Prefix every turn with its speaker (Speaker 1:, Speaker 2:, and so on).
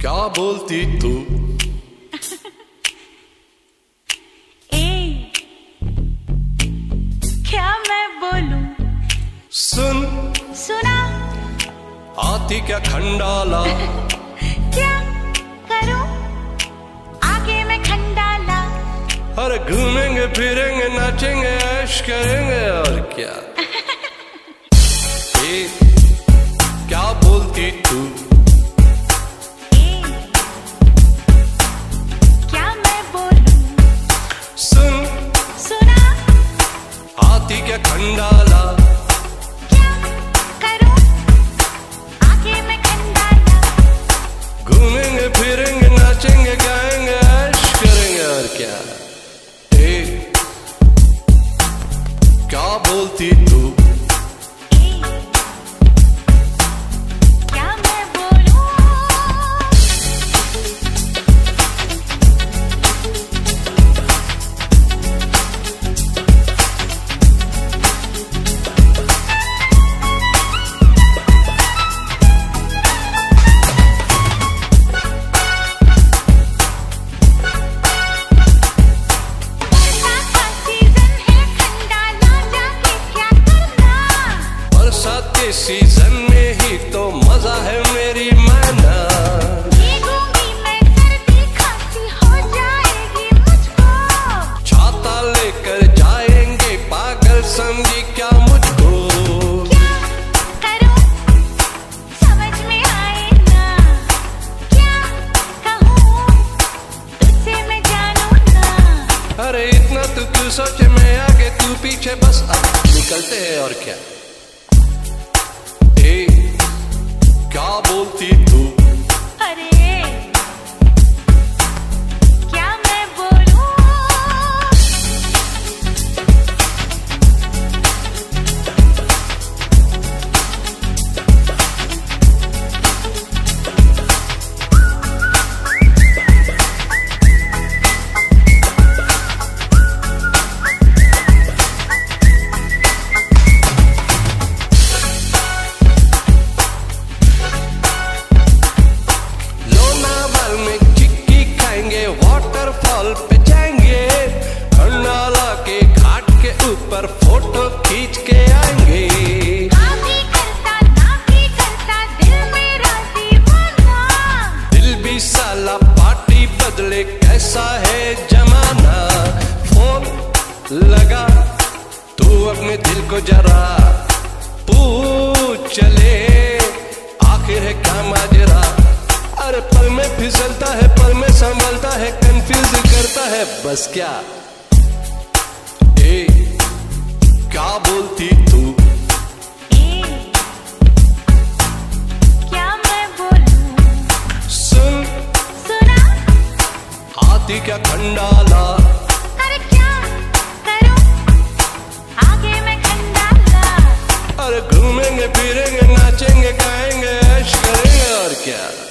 Speaker 1: क्या बोलती तू?
Speaker 2: क्या मैं बोलूं?
Speaker 1: सुन
Speaker 2: सुना
Speaker 1: आती क्या खंडाला?
Speaker 2: क्या करूं आगे मैं खंडाला?
Speaker 1: अरे घूमेंगे फिरेंगे नाचेंगे ऐश करेंगे और क्या। क्या बोलती तू?
Speaker 2: क्या मैं बोलूं?
Speaker 1: सुन
Speaker 2: सुना
Speaker 1: आती क्या खंडाला?
Speaker 2: क्या करूं आगे मैं खंडाला?
Speaker 1: घूमेंगे फिरेंगे नाचेंगे गाएंगे ऐश करेंगे और क्या। क्या बोलती तू?
Speaker 2: क्या मैं बोलूं?
Speaker 1: सीजन में ही तो मजा है मेरी मैना।
Speaker 2: भीगूंगी मैं सर्दी खांसी हो जाएगी मुझको।
Speaker 1: छाता लेकर जाएंगे पागल समझी क्या मुझको।
Speaker 2: क्या करूं समझ में आए ना। क्या कहूं तुझसे मैं जानूं ना।
Speaker 1: अरे इतना तू क्यों सोचे मैं आगे तू पीछे बस अब निकलते हैं और क्या। क्या बोलती तू?
Speaker 2: अरे क्या मैं बोलूं?
Speaker 1: वाटरफॉल पे जाएंगे खंडाला के घाट के ऊपर फोटो खींच के आएंगे।
Speaker 2: भी करता ना भी करता दिल मेरा दीवाना।
Speaker 1: दिल भी साला पार्टी बदले कैसा है जमाना। फोन लगा तू अपने दिल को जरा पूछ चले आखिर है क्या माजरा। अरे पल में फिसलता है पल में संभलता है कंफ्यूज करता है बस क्या। क्या बोलती तू?
Speaker 2: क्या मैं बोलूं?
Speaker 1: सुन
Speaker 2: सुना
Speaker 1: आती क्या खंडाला?
Speaker 2: अरे क्या करूं आगे मैं खंडाला?
Speaker 1: अरे घूमेंगे फिरेंगे नाचेंगे गाएंगे ऐश करेंगे और क्या।